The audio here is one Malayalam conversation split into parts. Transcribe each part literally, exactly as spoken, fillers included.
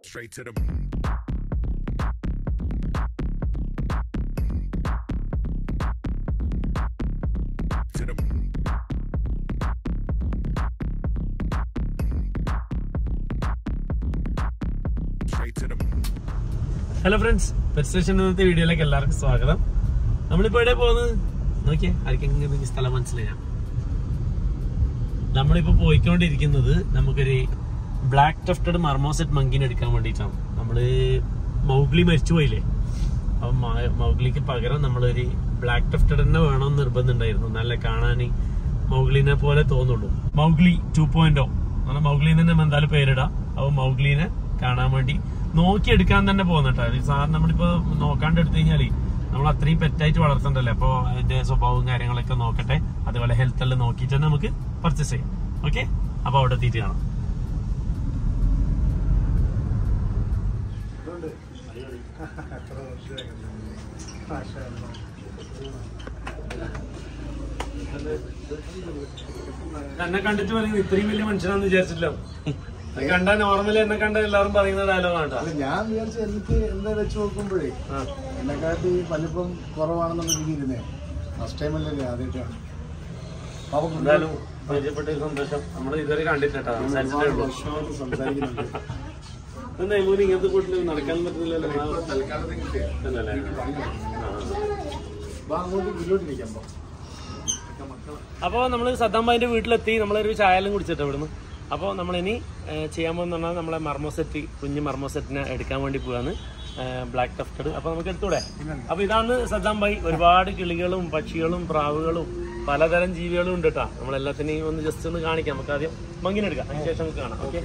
Straight to the to the straight to the hello friends, pet station ഇന്നത്തെ വീഡിയോയിലേക്ക് എല്ലാവർക്കും സ്വാഗതം. നമ്മളിപ്പോ എവിടെ പോകുന്നത് നോക്കിയേ, ആർക്കെങ്കിലും സ്ഥലം മനസ്സിലാക്കാം. നമ്മളിപ്പോ പോയിക്കൊണ്ടിരിക്കുന്നത് നമുക്കൊരു ബ്ലാക്ക് ടഫ്റ്റഡ് മർമോസെറ്റ് മങ്കിനെ എടുക്കാൻ വേണ്ടിയിട്ടാണ്. നമ്മള് മൗഗ്ലി മരിച്ചു പോയില്ലേ, അപ്പൊ മൗഗ്ലിക്ക് പകരം നമ്മളൊരു ബ്ലാക്ക് ടഫ്റ്റഡ് തന്നെ വേണമെന്ന് നിർബന്ധം ഉണ്ടായിരുന്നു. നല്ല കാണാൻ മൗഗ്ലിനെ പോലെ തോന്നുള്ളൂ. മൗഗ്ലി ടു പോയിന്റ് അങ്ങനെ മൗഗ്ലിന്ന് തന്നെ എന്തായാലും പേരിടാം. അപ്പൊ മൗഗ്ലിനെ കാണാൻ വേണ്ടി നോക്കിയെടുക്കാൻ തന്നെ പോകുന്നട്ടോ. സാർ നമ്മളിപ്പോ നോക്കാണ്ട് എടുത്തു കഴിഞ്ഞാല് നമ്മൾ അത്രയും പെറ്റായിട്ട് വളർത്തണ്ടല്ലേ, അപ്പൊ അതിന്റെ സ്വഭാവവും കാര്യങ്ങളൊക്കെ നോക്കട്ടെ. അതുപോലെ ഹെൽത്ത് എല്ലാം നോക്കിയിട്ട് തന്നെ നമുക്ക് പർച്ചേസ് ചെയ്യാം. ഓക്കെ, അപ്പൊ അവിടെ എത്തിയിട്ട് കാണാം. എന്നെ കണ്ടിട്ട് പറയുന്നത് ഇത്രയും വലിയ മനുഷ്യനാന്ന് വിചാരിച്ചില്ല. കണ്ടാ നോർമലി എന്നെ കണ്ട എല്ലാവരും പറയുന്ന ഡയലോഗാണ്. ഞാൻ വിചാരിച്ചു എനിക്ക് എന്താ വെച്ച് നോക്കുമ്പോഴേ എന്നെക്കാട്ടി വലിപ്പം കുറവാണെന്നുള്ള രീതിയിരുന്നേ. ഫസ്റ്റ് ടൈം അല്ലേ, ആദ്യമായിട്ടാണ്. എന്തായാലും പരിചയപ്പെട്ട സന്തോഷം. നമ്മൾ ഇതുവരെ കണ്ടിട്ടാ സംസാരിക്കുന്നുണ്ട്. ഇങ്ങനത്തെ കൂട്ടിൽ നടക്കാനും പറ്റുന്നില്ലല്ലോ. അപ്പൊ നമ്മള് സദ്ദാം ഭായിന്റെ വീട്ടിലെത്തി. നമ്മളൊരു ചായലും കുടിച്ചിട്ട് ഇവിടുന്ന്. അപ്പോൾ നമ്മളിനി ചെയ്യാൻ പോകുന്ന പറഞ്ഞാൽ നമ്മളെ മർമോസെറ്റ്, കുഞ്ഞ് മർമോസെറ്റിനെ എടുക്കാൻ വേണ്ടി പോവാണ്, ബ്ലാക്ക് ടഫ്റ്റഡ്. അപ്പൊ നമുക്ക് എടുത്തൂടെ? അപ്പൊ ഇതാണ് സദ്ദാം ഭായി. ഒരുപാട് കിളികളും പക്ഷികളും പ്രാവുകളും പലതരം ജീവികളും ഉണ്ട് കേട്ടോ. നമ്മളെല്ലാത്തിനെയും ഒന്ന് ജസ്റ്റ് ഒന്ന് കാണിക്കാം. നമുക്ക് ആദ്യം മങ്ങിനെടുക്കാം, അതിനുശേഷം നമുക്ക് കാണാം. ഓക്കെ,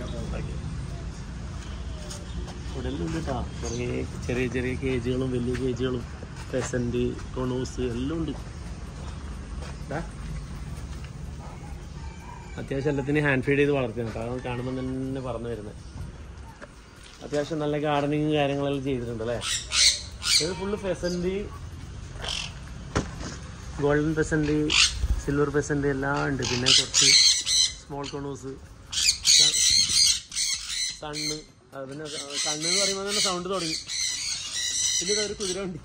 ഉടലുണ്ട് കേട്ടോ. കുറേ ചെറിയ ചെറിയ കേജുകളും വലിയ കേജുകളും പെസന്റ്, കൊണൂസ് എല്ലാം ഉണ്ട്. അത്യാവശ്യം എല്ലാത്തിനും ഹാൻഡ് ഫീഡ് ചെയ്ത് വളർത്തിയാണ് കേട്ടോ. അത് കാണുമ്പോൾ തന്നെ പറഞ്ഞു വരുന്നത്. അത്യാവശ്യം നല്ല ഗാർഡനിങ് കാര്യങ്ങളെല്ലാം ചെയ്തിട്ടുണ്ട് അല്ലേ. ഇത് full pheasant, golden pheasant, silver pheasant എല്ലാം ഉണ്ട്. പിന്നെ കുറച്ച് സ്മോൾ കൊണൂസ്, കണ്ണ്. പിന്നെ കണ്ണ് എന്ന് പറയുമ്പോൾ തന്നെ സൗണ്ട് തുടങ്ങി. പിന്നെ ഇതൊരു കുതിര ഉണ്ട്.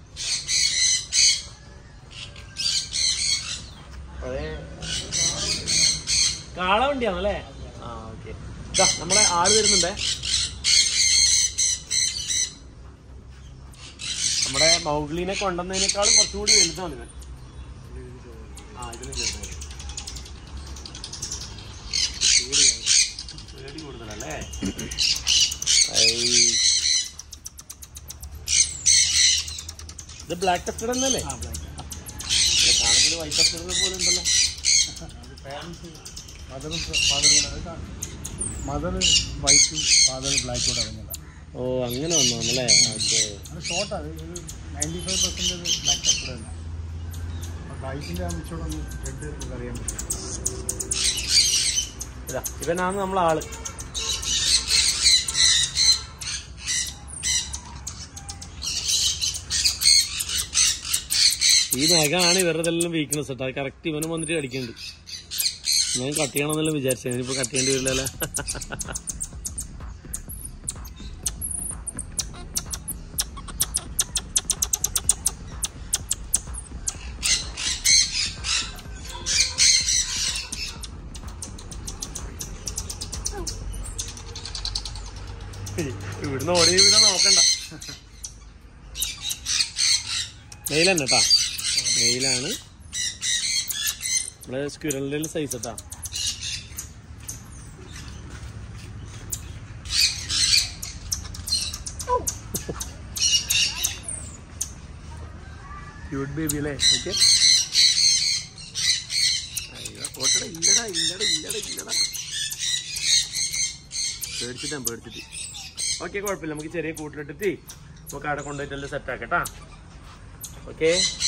അതെ, കാള വണ്ടിയാണല്ലേ. ആ ഓക്കെ, ഇതാ നമ്മളെ ആള് വരുന്നുണ്ടേ. നമ്മുടെ മൗഗ്ലിനെ കൊണ്ടുവന്നതിനേക്കാളും കുറച്ചുകൂടി വലുതാണ് ഇവൻ. ആ ഇതിന് ചെറുത് പേടി കൂടുതലല്ലേ. ഇത് ബ്ലാക്ക് ടഫ്റ്റഡ് എന്നല്ലേ? കാണുമ്പോൾ വൈറ്റ് ടഫ്റ്റഡ് പോലെ ഉണ്ടല്ലോ. മദർ മദർ വൈറ്റും ഫാദർ ബ്ലാക്കും ഇറങ്ങിയതാണ്. ഓ അങ്ങനെ വന്നല്ലേ. ഓക്കെ, അത് ഷോർട്ടാണ്. ഒരു ninety five percentage black tufted തന്നെ. വൈറ്റിൻ്റെ ആ മിച്ചോടൊന്ന് റെഡ് അറിയാൻ പറ്റും. ഇതാ ഇവനാണ് നമ്മളാള്. ഈ നഖമാണ് ഇവരുടെ എല്ലാം വീക്ക്നെസ് കേട്ടോ. അത് കറക്റ്റ് ഇവനും വന്നിട്ട് കടിക്കുന്നുണ്ട്. ഞാൻ കട്ട് ചെയ്യണമെന്നെല്ലാം വിചാരിച്ചു, ഇനിയിപ്പോ കട്ട് ചെയ്യേണ്ടി വരില്ലല്ലേ. ഇവിടുന്ന് ഓടി ഇവിടെ നോക്കണ്ട. മെയിൽ തന്നെ കേട്ടാ, മെയിലാണ്. നമ്മളെ സ്ക്വിറലിന്റെ സൈസ് കേട്ടാ. ക്യൂട്ട് ബേബി അല്ലേ. ഓക്കെ, പോട്ടട. ഇല്ലടാ ഇല്ലടാ ഇല്ലടാ ഇല്ലടാ പേടിച്ചിട്ടാ പേടിച്ചിട്ട്. ഓക്കെ, കുഴപ്പമില്ല. നമുക്ക് ചെറിയ കൂട്ടിലിട്ടെത്തി നമുക്ക് അവിടെ കൊണ്ടുപോയിട്ടെല്ലാം സെറ്റാക്കട്ടാ. ഓക്കെ,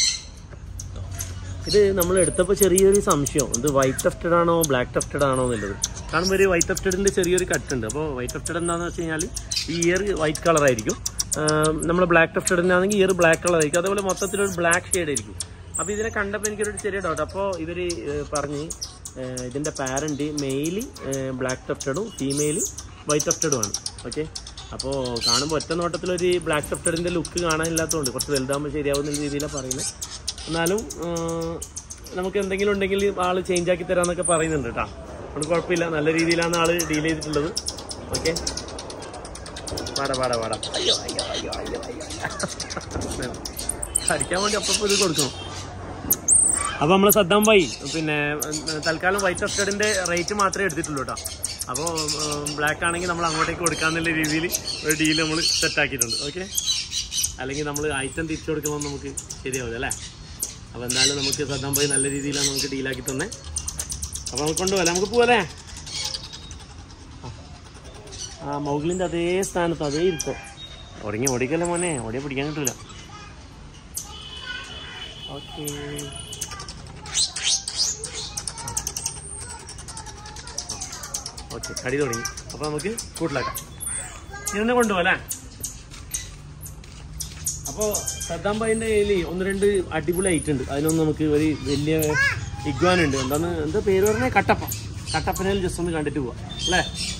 ഇത് നമ്മൾ എടുത്തപ്പോൾ ചെറിയൊരു സംശയം, ഇത് വൈറ്റ് ടഫ്റ്റഡ് ആണോ ബ്ലാക്ക് ടഫ്റ്റഡ് ആണോ എന്നുള്ളത്. കാണുമ്പോൾ ഒരു വൈറ്റ് ടഫ്റ്റഡിൻ്റെ ചെറിയൊരു കട്ടുണ്ട്. അപ്പോൾ വൈറ്റ് ടഫ്റ്റഡ് എന്താണെന്ന് വെച്ച് കഴിഞ്ഞാൽ ഈ ഇയർ വൈറ്റ് കളറായിരിക്കും. നമ്മൾ ബ്ലാക്ക് ടഫ്റ്റഡിൻ്റെ ആണെങ്കിൽ ഇയർ ബ്ലാക്ക് കളറായിരിക്കും. അതുപോലെ മൊത്തത്തിലൊരു ബ്ലാക്ക് ഷെയ്ഡ് ആയിരിക്കും. അപ്പോൾ ഇതിനെ കണ്ടപ്പോൾ എനിക്കൊരു ചെറിയ ഡൗട്ട്. അപ്പോൾ ഇവർ പറഞ്ഞ് ഇതിൻ്റെ പാരൻറ്റ് മെയില് ബ്ലാക്ക് ടഫ്റ്റഡും ഫീമെയിൽ വൈറ്റ് ടഫ്റ്റഡും ആണ്. ഓക്കെ, അപ്പോൾ കാണുമ്പോൾ ഒറ്റ നോട്ടത്തിലൊരു ബ്ലാക്ക് ഷഫ്റ്റഡിൻ്റെ ലുക്ക് കാണാനില്ലാത്തതുകൊണ്ട് കുറച്ച് വലുതാകുമ്പോൾ ശരിയാവുന്ന രീതിയിലാണ് പറയുന്നത്. എന്നാലും നമുക്ക് എന്തെങ്കിലും ഉണ്ടെങ്കിൽ ആൾ ചേഞ്ച് ആക്കി തരാമെന്നൊക്കെ പറയുന്നുണ്ട് കേട്ടോ. അതുകൊണ്ട് കുഴപ്പമില്ല, നല്ല രീതിയിലാണ് ആൾ ഡീൽ ചെയ്തിട്ടുള്ളത്. ഓക്കെ, പാടാ പാടാ പാടാ അയ്യോ അയ്യോ അയ്യോ അയ്യോ അയ്യോ അടിക്കാൻ വേണ്ടി അപ്പം ഇത് കൊടുക്കണം. അപ്പോൾ നമ്മൾ സദ്ദാം ഭായി പിന്നെ തൽക്കാലം വൈറ്റ് ഷഫ്റ്റഡിൻ്റെ റേറ്റ് മാത്രമേ എടുത്തിട്ടുള്ളൂ കേട്ടോ. അപ്പോൾ ബ്ലാക്ക് ആണെങ്കിൽ നമ്മൾ അങ്ങോട്ടേക്ക് കൊടുക്കാമെന്നുള്ള രീതിയിൽ ഒരു ഡീൽ നമ്മൾ സെറ്റാക്കിയിട്ടുണ്ട്. ഓക്കെ, അല്ലെങ്കിൽ നമ്മൾ ഐറ്റം തിരിച്ചു കൊടുക്കുമ്പോൾ നമുക്ക് ശരിയാവില്ല അല്ലേ. അപ്പോൾ എന്തായാലും നമുക്ക് സദ്ദാം ഭായി നല്ല രീതിയിലാണ് നമുക്ക് ഡീലാക്കി തന്നെ. അപ്പോൾ നമുക്ക് കൊണ്ടുപോകല്ലേ, നമുക്ക് പോകല്ലേ. ആ മൗഗ്ലിൻ്റെ അതേ സ്ഥാനത്ത് അതേ ഇരുത്തോ. ഒടങ്ങി ഓടിക്കല്ലേ മോനെ, ഓടിയെ പിടിക്കാൻ കിട്ടില്ല. ഓക്കെ, ഓക്കെ കടി തുടങ്ങി. അപ്പോൾ നമുക്ക് കൂട്ടിലാക്കാം. ഇന്നെ കൊണ്ടുപോകല്ലേ. അപ്പോൾ സദ്ദാം ഭായിൻ്റെ കയ്യിൽ ഒന്ന് രണ്ട് അടിപൊളി ഐറ്റം ഉണ്ട്. അതിനൊന്നും നമുക്ക് ഒരു വലിയ ഇഗ്വാനുണ്ട്. എന്താന്ന് എന്താ പേര് പറഞ്ഞാൽ കട്ടപ്പ. കട്ടപ്പനയിൽ ജസ്റ്റ് ഒന്ന് കണ്ടിട്ട് പോവാം അല്ലേ.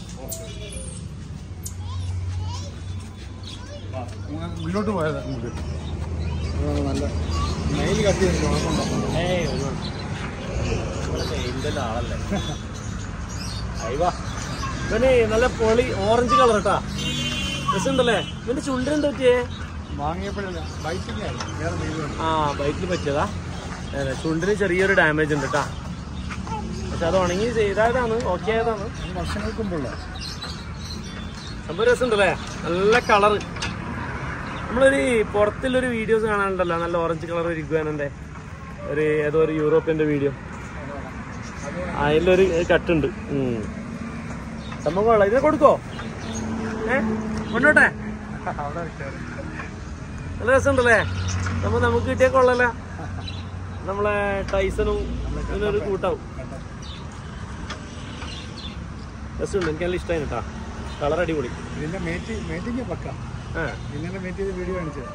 മുന്നോട്ട് പോയത് നല്ല നെയിൽ കട്ടി ഏയ് ഒരുപാട് ആളല്ലേ. അയ്വാ ഇവന് നല്ല പൊളി ഓറഞ്ച് കളർ കേട്ടാ, രസമുണ്ടല്ലേ. ഇവന്റെ ചുണ്ടിനെന്താ പറ്റിയേ? വാങ്ങിയപ്പോഴല്ല ബൈക്കില്ല, ആ ബൈക്കിൽ പറ്റിയതാ. ചുണ്ടിന് ചെറിയൊരു ഡാമേജ് ഉണ്ട് കേട്ടാ. പക്ഷെ അത് ഉണങ്ങി ചെയ്തായതാണ്, ഓക്കെ ആയതാണ്. വർഷങ്ങൾക്ക് മുമ്പുള്ള സംഭവം രസമുണ്ടല്ലേ, നല്ല കളറ്. നമ്മളൊരു പുറത്തുള്ളൊരു വീഡിയോസ് കാണാനുണ്ടല്ലോ, നല്ല ഓറഞ്ച് കളർ ഒരു ഇഗ്വാനന്റെ ഒരു ഏതോ ഒരു യൂറോപ്യന്റെ വീഡിയോ, അതിലൊരു കട്ടുണ്ട്. സംഭവം കൊള്ളാം. ഇതിനെ കൊടുക്കോ? ഏ കൊണ്ടോട്ടെ, നല്ല രസമുണ്ടല്ലേ. നമ്മൾ നമുക്ക് കിട്ടിയ കൊള്ളല്ല, നമ്മളെ ടൈസണും ഇതിനൊരു കൂട്ടാവും. രസമുണ്ട്, എനിക്ക് നല്ല ഇഷ്ടമായി കേട്ടാ. കളർ അടിപൊളി. ഇതിന്റെ മേറ്റ് മേറ്റിംഗ് പക്ക. ആ ഇന്നലെ മേറ്റ് ചെയ്ത വീഡിയോ കാണിച്ചത്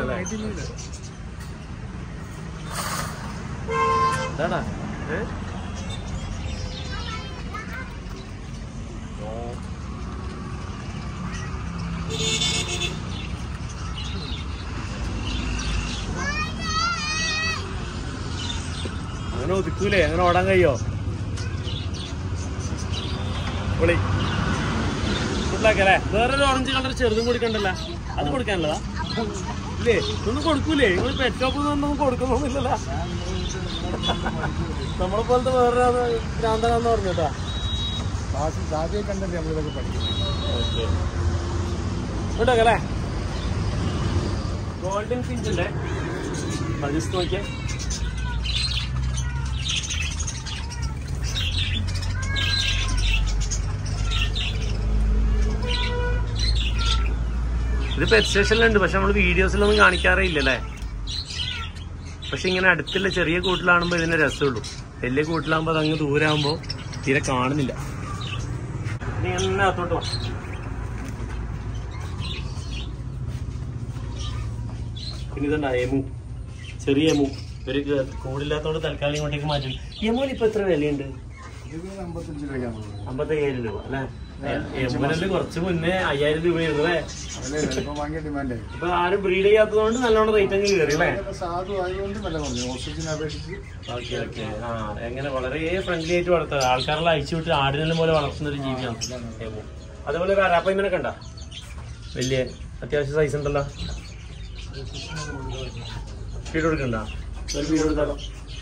ഇതാടാ. ഏ അങ്ങനെ ഒതുക്കൂലേ, അങ്ങനെ ഓടാൻ കഴിയോ? പൊളി ഫുഡാക്കല്ലേ. വേറൊരു ഓറഞ്ച് കളർ ചെറുതും കൊടുക്കണ്ടല്ലോ, അത് കൊടുക്കാനുള്ളതാ ഇല്ലേ? ഇതൊന്നും കൊടുക്കൂലേ? നിങ്ങൾ പെറ്റ് ഷോപ്പിൽ നിന്നൊന്നും കൊടുക്കുന്നൊന്നുമില്ലല്ലോ. നമ്മളെ പോലത്തെ വേറൊരു ഭ്രാന്തനാന്ന് പറഞ്ഞിട്ടാ. ആദ്യം കണ്ടല്ലേ നമ്മളിതൊക്കെ പഠിക്കുന്നത്. ഓക്കെ ഫുഡാക്കല്ലേ. ഗോൾഡൻ ഫിഞ്ചില്ലേ, ജസ്റ്റ് നോക്കിയേ. ഇത് പെറ്റ് സ്റ്റേഷനിലുണ്ട്, പക്ഷെ നമ്മൾ വീഡിയോസിലൊന്നും കാണിക്കാറേ ഇല്ലല്ലേ. പക്ഷെ ഇങ്ങനെ അടുത്തുള്ള ചെറിയ കൂട്ടിലാകുമ്പോൾ ഇതിന്റെ രസമുള്ളൂ. വലിയ കൂട്ടിലാകുമ്പോൾ അത് അങ്ങ് ദൂരാകുമ്പോൾ തീരെ കാണുന്നില്ല. ഇനി എന്നെ അകത്തോട്ട് വാ. പിന്നെ ഇതുണ്ടാ എമു, ചെറിയ എമു. ഇവര് കൂടില്ലാത്തോണ്ട് തൽക്കാലം ഇങ്ങോട്ടേക്ക് മാറ്റി. എമുവിന് ഇപ്പൊ എത്ര വിലയുണ്ട്? അമ്പത്തഞ്ച് രൂപ അമ്പത്തയ്യായിരം രൂപ അല്ലേ. എമുവിനല്ലേ കുറച്ച് മുന്നേ അയ്യായിരം രൂപയുണ്ട് അല്ലേ. ഇപ്പൊ ആരും ബ്രീഡ് ചെയ്യാത്തതുകൊണ്ട് നല്ലോണം റേറ്റ് അങ്ങ് കയറി അല്ലേ. Okay okay. ആ എങ്ങനെ വളരെ ഫ്രണ്ട്ലി ആയിട്ട് വളർത്തുക, ആൾക്കാരെല്ലാം അയച്ചു വിട്ട് ആടിനെല്ലാം പോലെ വളർത്തുന്ന ഒരു ജീവിയാണ് എമു. അതേപോലെ ഒരു അരാപ്പൈമനെ കണ്ട വലിയ അത്യാവശ്യം സൈസ് ഉണ്ടല്ലോ. ഫീഡ് കൊടുക്കണ്ട, ഫീഡ് കൊടുത്താലോ?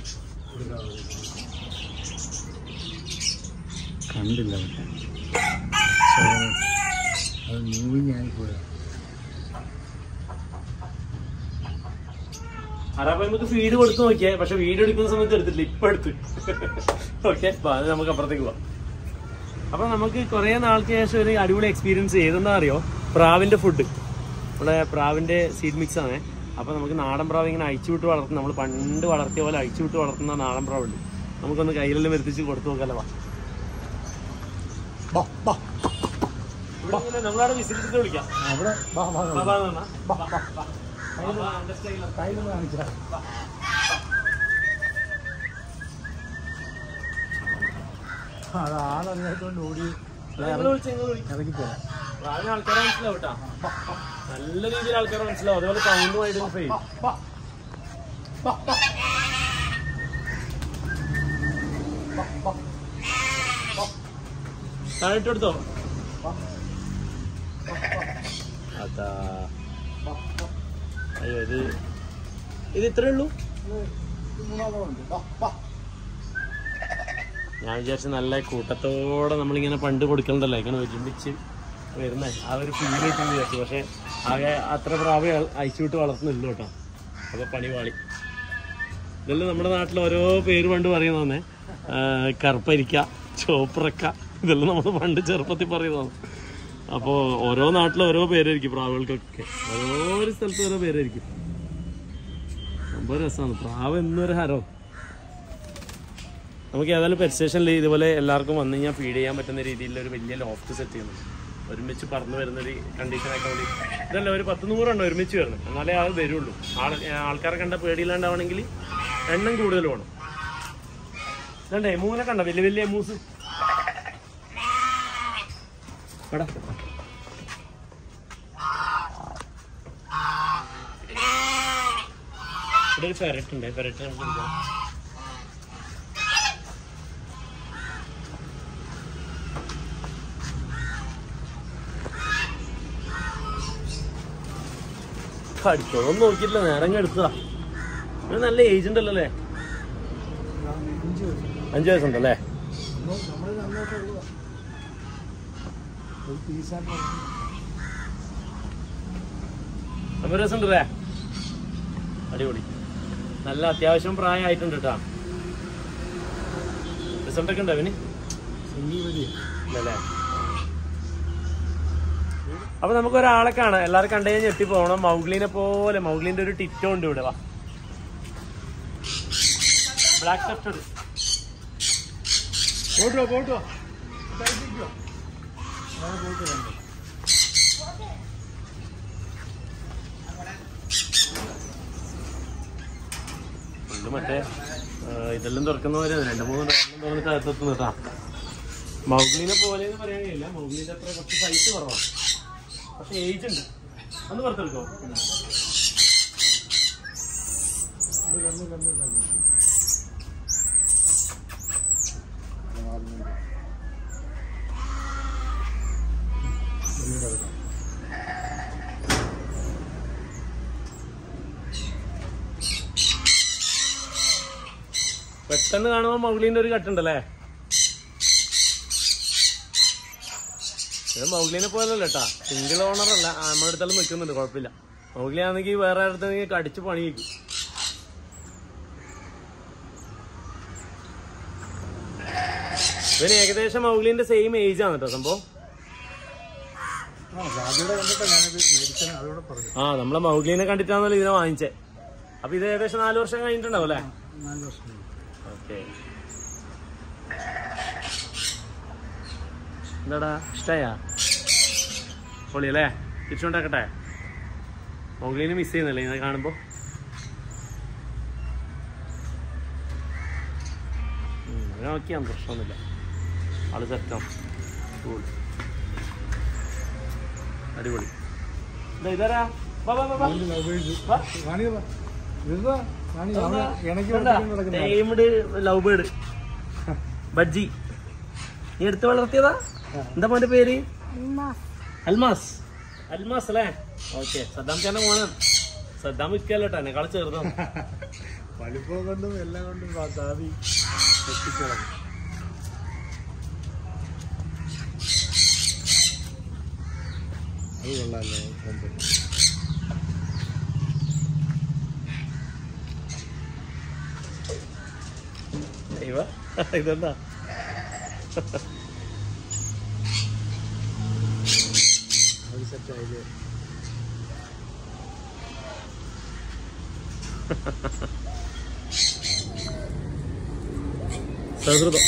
കണ്ടില്ല, അത് മൂവിങ് ആയിപ്പോയ. അറാപ്പയ്മക്ക് ഫീഡ് കൊടുത്ത് നോക്കിയേ, പക്ഷെ വീഡിയോ എടുക്കുന്ന സമയത്ത് എടുത്തിട്ടില്ല, ഇപ്പൊ എടുത്ത്. ഓക്കെ, അത് നമുക്ക് അപ്പുറത്തേക്ക് പോവാം. അപ്പൊ നമുക്ക് കുറെ നാൾക്ക് ശേഷം ഒരു അടിപൊളി എക്സ്പീരിയൻസ് ചെയ്തെന്താ അറിയോ? പ്രാവിന്റെ ഫുഡ്, നമ്മുടെ പ്രാവിന്റെ സീഡ് മിക്സ് ആണ്. അപ്പൊ നമുക്ക് നാടൻ പ്രാവ് ഇങ്ങനെ അഴിച്ചു വിട്ട് വളർത്തുന്ന, നമ്മൾ പണ്ട് വളർത്തിയ പോലെ അഴിച്ചു വിട്ട് വളർത്തുന്ന നാടൻ പ്രാവുണ്ട്. നമുക്കൊന്ന് കയ്യിലെല്ലാം വരുത്തിച്ച് കൊടുത്തു നോക്കാലോ. വാ, നമ്മളവിടെ വിസിറ്റ് വിളിക്കാം. അത് ആളറിയാത്തോണ്ട് ഓടി ഇറങ്ങിപ്പോയാ. പ്രായം ആൾക്കാരെ മനസ്സിലാവും കേട്ടാ, നല്ല രീതിയിൽ ആൾക്കാരെ മനസ്സിലാവും. അതുപോലെ സൗണ്ടും ഐഡന്റിഫൈ ചെയ്യും. താഴെട്ട് എടുത്തോ. അതാ അയ്യോ, ഇത് ഇത് ഇത്രേ ഉള്ളൂ. ഞാൻ വിചാരിച്ച നല്ല കൂട്ടത്തോടെ നമ്മളിങ്ങനെ പണ്ട് കൊടുക്കണ്ടല്ലോ, ഇങ്ങനെ ഒരുമിച്ച് വരുന്നേ ആ ഒരു ഫീൽ കിട്ടുമെന്ന് വിചാരിച്ചു. പക്ഷെ ആകെ അത്ര പ്രാവേ അയച്ചുവിട്ട് വളർത്തുന്നില്ല കേട്ടോ. അപ്പോൾ പണി പാളി. ഇതെല്ലാം നമ്മുടെ നാട്ടിൽ ഓരോ പേര് പണ്ട് പറയുന്നതന്നെ, കറുപ്പരിക്ക, ചോപ്പറക്ക, ഇതെല്ലാം നമ്മൾ പണ്ട് ചെറുപ്പത്തിൽ പറയുന്നതാണ്. അപ്പോൾ ഓരോ നാട്ടിലും ഓരോ പേരായിരിക്കും പ്രാവുകൾക്കൊക്കെ, ഓരോ സ്ഥലത്ത് ഓരോ പേരായിരിക്കും. സംഭവം രസമാണ്. പ്രാവ് എന്നൊരു ഹരം. നമുക്ക് ഏതായാലും പെറ്റ് സ്റ്റേഷനിൽ ഇതുപോലെ എല്ലാവർക്കും വന്നു കഴിഞ്ഞാൽ ഫീഡ് ചെയ്യാൻ പറ്റുന്ന രീതിയിലുള്ള ഒരു വലിയ ലോഫ്റ്റ് സെറ്റ് ചെയ്യുന്നുണ്ട്. ഒരുമിച്ച് പറന്ന് വരുന്നൊരു കണ്ടീഷനൊക്കെ വേണ്ടി ഇതല്ല, ഒരു പത്ത് നൂറെണ്ണം ഒരുമിച്ച് വരുന്നത്, എന്നാലേ ആൾ വരുള്ളൂ. ആൾ ആൾക്കാരെ കണ്ട പേടിയില്ലാണ്ടാവണമെങ്കിൽ എണ്ണം കൂടുതൽ വേണം. ഇതണ്ടേ എമൂനെ കണ്ട, വലിയ വലിയ എമൂസ്. എടാ ഇവിടെ ഒരു ഫെററ്റ് ഉണ്ട്, ഫെററ്റ് നമുക്ക് എടുക്കാം. കടിച്ചോളൊന്നും നോക്കിയിട്ടില്ല, നേരം എടുത്തതാ. നല്ല ഏജ് ഉണ്ടല്ലോ അല്ലേ? അഞ്ചു വയസ്സുണ്ടല്ലേ? അപ്പൊ രസമുണ്ടല്ലേ? അടിപൊളി. നല്ല അത്യാവശ്യം പ്രായമായിട്ടുണ്ട് കേട്ടാ. റിസൾട്ടൊക്കെ ഉണ്ടോ അവന്? ഇല്ലല്ലേ? അപ്പൊ നമുക്ക് ഒരാളെ കാണാം. എല്ലാവരും കണ്ടു കഴിഞ്ഞാൽ ഞെട്ടി പോകണം. മൗഗ്ലിനെ പോലെ. മൗഗ്ലിന്റെ ഒരു ടിറ്റോ ഉണ്ട് ഇവിടെ. വാ, ബ്ലാക്ക് ടഫ്റ്റഡ്. പോട്ടോ പോട്ടോ മറ്റേ ഇതെല്ലാം തുറക്കുന്നവരെ രണ്ട് മൂന്ന് ഡോറിനും തുറന്നിട്ട് അകത്തെത്തുന്നു കേട്ടാ. മൗഗ്ലിനെ പോലെ എന്ന് പറയാൻ കഴിയില്ല. മൗഗ്ലിന്റെ അത്ര കുറച്ച് സൈസ് കുറവാണ്, പക്ഷെ ഏജ് ഉണ്ട്. ഒന്ന് പുറത്തെടുക്കോ. പെട്ടെന്ന് കാണുമ്പോ മൗഗ്ലിന്റെ ഒരു കട്ടുണ്ടല്ലേ? ഇത് മൗഗ്ലിനെ പോലല്ല കേട്ടാ, സിംഗിൾ ഓണർ അല്ല. നമ്മുടെ അടുത്തെല്ലാം നിൽക്കുന്നുണ്ട്, കുഴപ്പമില്ല. മൗഗ്ലി ആണെങ്കിൽ വേറെ അടുത്ത് കടിച്ച് പണി വയ്ക്കും. ഇവന് ഏകദേശം മൗഗ്ലിന്റെ സെയിം ഏജ് ആണ് കേട്ടോ സംഭവം. ആ, നമ്മളെ മൗഗ്ലിനെ കണ്ടിട്ടാണല്ലോ ഇതിനെ വാങ്ങിച്ചേ. അപ്പൊ ഇത് ഏകദേശം നാല് വർഷം കഴിഞ്ഞിട്ടുണ്ടാവും അല്ലേ? ഓക്കെ. എന്താടാ, ഇഷ്ടായാ? പൊളി അല്ലേ? തിരിച്ചുകൊണ്ടാക്കട്ടെ. മൗഗ്ലിനെ മിസ് ചെയ്യുന്നല്ലേ ഇങ്ങനെ കാണുമ്പോ? നോക്കിയാ പ്രശ്നമൊന്നുമില്ല, ആള് സെറ്റാണ്. അടിപൊളി. ഇതാരാ? ലവ് ബേർഡ് ബജ്ജി. നീ എടുത്ത് വളർത്തിയതാ? എന്താ മോന്റെ പേര്? അൽമാസ്. അൽമാസ് അല്ലേ? ഓക്കെ. സദ്ദാം ചേട്ടന്റെ മോനാണ്. സദ്ദാം വിൽക്കല്ലോ കേട്ടോ, എന്നെക്കാളെ ചെറുതാണ്. വലിപ്പം കൊണ്ടും എല്ലാം കൊണ്ടും സാധി എത്തിച്ചോളാം. അത് കൊള്ളാല്ലേ? ഇതെന്താ? സെറ്റായില്ലേ? സൗഹൃദം.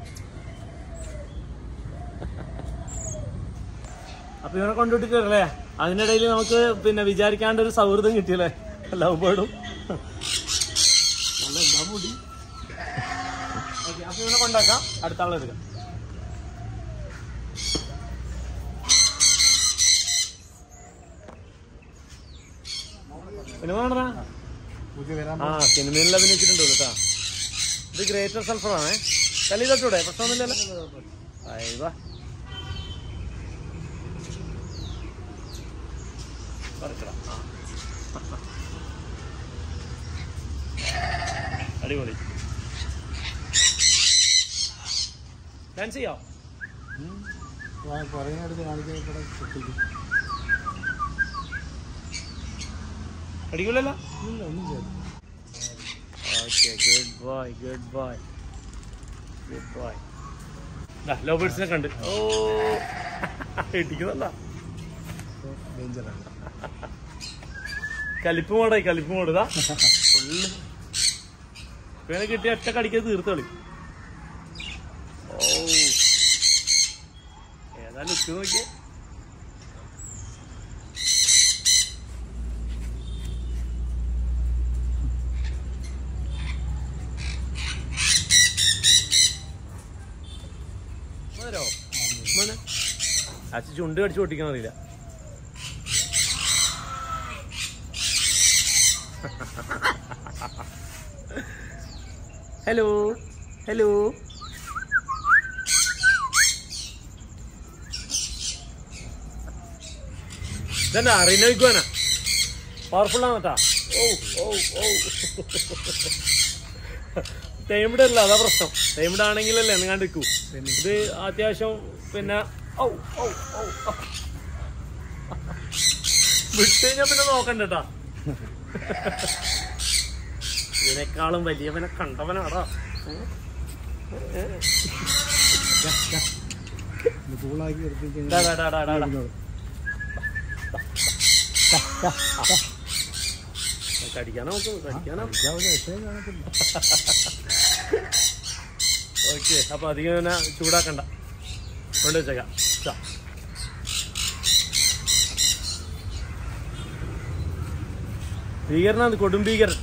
അപ്പൊ ഇവനെ കൊണ്ടുവിട്ടിട്ടല്ലേ? അതിനിടയിൽ നമുക്ക് പിന്നെ വിചാരിക്കാണ്ട് ഒരു സൗഹൃദം കിട്ടിയല്ലേ ലവ് ബേർഡും. നല്ല എന്താ മുടി. ഓക്കെ, അപ്പൊ ഇവനെ കൊണ്ടാക്കാം, അടുത്ത ആളെ എടുക്കാം. സിനിമ കാണാ? ആ സിനിമയിൽ അഭിനയിച്ചിട്ടുണ്ട് കേട്ടാ. ഇത് ഗ്രേറ്റർ സൾഫർ ആണേ. കല്ലി തൊട്ടൂടെ? പ്രശ്നമൊന്നുമില്ലല്ലോ. അയ്യവാ അടിപൊളി. ഡാൻസ് ചെയ്യാം. അടിപൊളിയല്ല? Okay, good boy, good boy, good boy. Love ബേർഡ്സിനെ കണ്ട്. ഓ ഇടിക്കുന്നല്ല. കലിപ്പ് മോഡായി, കലിപ്പ് മോഡ്. ഇതാ ഫുള്ള് ഇവനെ കിട്ടിയ ഒറ്റ കടിക്കത് തീർത്തോളി. ഓ ഏതാ ലുക്ക് നോക്കിയേ. അച്ഛൻ ചുണ്ട് കടിച്ചു പൊട്ടിക്കാൻ അറിയില്ല. Hello hello. ഇതന്നെ അറിയിക്കുവാനാ, പവർഫുൾ ആണ് കേട്ടാ. ഓ ഓ ഓ ടൈംഡ് അല്ല, അതാ പ്രശ്നം. ടൈംഡ് ആണെങ്കിലല്ലേ എങ്ങാണ്ട് നിൽക്കൂ. ഇത് അത്യാവശ്യം പിന്നെ ഓ ഓ ഓ വിട്ട് കഴിഞ്ഞാ പിന്നെ നോക്കണ്ടേട്ടാ. ഇതിനേക്കാളും വലിയവനെ കണ്ടവനാടാ. കടിക്കാനോ കടിക്കാനോ. ഓക്കെ, അപ്പൊ അധികം തന്നെ ചൂടാക്കണ്ട, കൊണ്ട് വെച്ചേക്കാം. ഭീകരനാണ്, കൊടും ഭീകരൻ.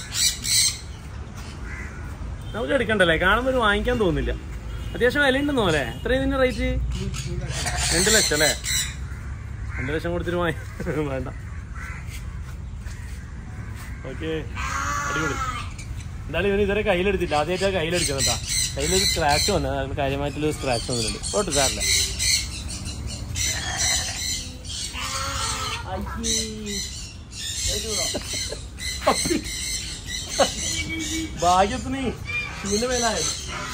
നമുക്ക് എടുക്കണ്ടല്ലേ, കാണുമ്പോൾ ഒരു വാങ്ങിക്കാൻ തോന്നില്ല. അത്യാവശ്യം വില ഉണ്ടെന്നോ അല്ലേ? എത്രയും ഇതിന്റെ റേറ്റ്? രണ്ട് ലക്ഷം അല്ലേ? രണ്ട് ലക്ഷം കൊടുത്തിട്ട് വാങ്ങി വേണ്ട. ഓക്കെ, അടിപൊളി. എന്തായാലും ഇവന് ഇതുവരെ കയ്യിലെടുത്തില്ല, ആദ്യമായിട്ടാണ് കയ്യിലെടുക്കുന്നത് കേട്ടാ. കയ്യിലൊരു സ്ക്രാച്ച് വന്നത്, അതിന് കാര്യമായിട്ടുള്ളൊരു സ്ക്രാച്ച് വന്നിട്ടുണ്ട്. ഓട്ട് സാറില്ല. ഭാഗ്യത്തിന് ഷൂവിന്റെ മേലായത്.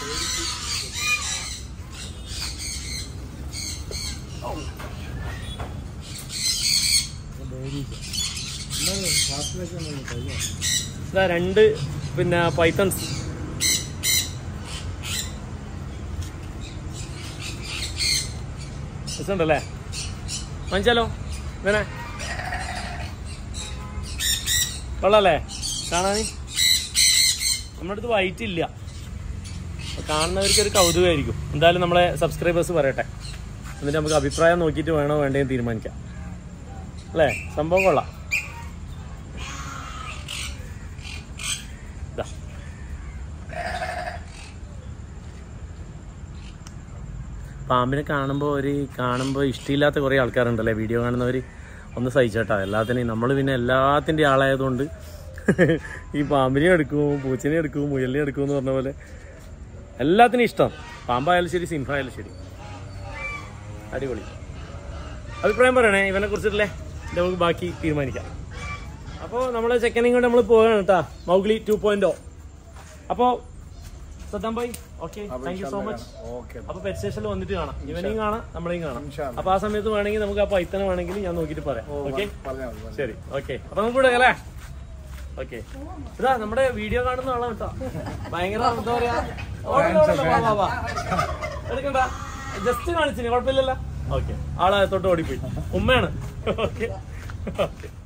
രണ്ട് പിന്നെ പൈത്തൺസ്. രസമുണ്ടല്ലേ? വാങ്ങിച്ചാലോ ഇങ്ങനെ? കൊള്ളാല്ലേ കാണാൻ? നമ്മുടെ അടുത്ത് വൈറ്റ് ഇല്ല, കാണുന്നവർക്ക് ഒരു കൗതുകമായിരിക്കും. എന്തായാലും നമ്മളെ സബ്സ്ക്രൈബേഴ്സ് പറയട്ടെ, എന്നിട്ട് നമുക്ക് അഭിപ്രായം നോക്കിയിട്ട് വേണോ വേണ്ടേന്ന് തീരുമാനിക്കാം അല്ലേ? സംഭവം കൊള്ളാം. പാമ്പിനെ കാണുമ്പോൾ ഒരു കാണുമ്പോൾ ഇഷ്ടമില്ലാത്ത കുറേ ആൾക്കാരുണ്ടല്ലേ വീഡിയോ കാണുന്നവർ. ഒന്ന് സഹിച്ചേട്ടാ എല്ലാത്തിനെയും. നമ്മൾ പിന്നെ എല്ലാത്തിൻ്റെ ആളായതുകൊണ്ട് ഈ പാമ്പിനെ എടുക്കും, പൂച്ചനെ എടുക്കും, മുയലിനെ എടുക്കും എന്ന് പറഞ്ഞ പോലെ എല്ലാത്തിനും ഇഷ്ടം. പാമ്പായാലും ശരി, സിംഹമായാലും ശരി. അടിപൊളി. അഭിപ്രായം പറയണേ ഇവനെ കുറിച്ചിട്ടല്ലേ, നമുക്ക് ബാക്കി തീരുമാനിക്കാം. അപ്പോൾ നമ്മളെ ചെക്കനെയും കൊണ്ട് നമ്മൾ പോവുകയാണ് കേട്ടാ, മൗഗ്ലി ടു പോയിന്റ് ഓ. അപ്പോൾ Saddam bhai okay, thank you so much. അപ്പൊ പെറ്റ് സ്റ്റേഷനിൽ വന്നിട്ട് കാണാം, ഇവനെയും കാണാം നമ്മളെയും കാണാം. അപ്പൊ ആ സമയത്ത് വേണമെങ്കിൽ നമുക്ക് ആ പൈത്തനെ വേണമെങ്കിൽ ഞാൻ നോക്കിയിട്ട് പറയാം. ഓക്കെ ശരി, ഓക്കെ. അപ്പൊ നമുക്ക് ഇവിടെ അല്ലേ? ഓക്കെ, ഇതാ നമ്മുടെ വീഡിയോ കാണുന്ന ആളാണ് കേട്ടോ. ഭയങ്കര എന്താ പറയാ, എടുക്കണ്ട, ജസ്റ്റ് കാണിച്ചിന് കുഴപ്പമില്ലല്ലോ. ഓക്കെ, ആളെ തൊട്ട് ഓടിപ്പോയി. ഉമ്മയാണ്. Okay okay.